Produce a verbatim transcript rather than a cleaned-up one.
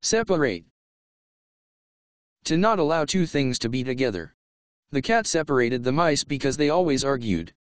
Separate. To not allow two things to be together. The cat separated the mice because they always argued.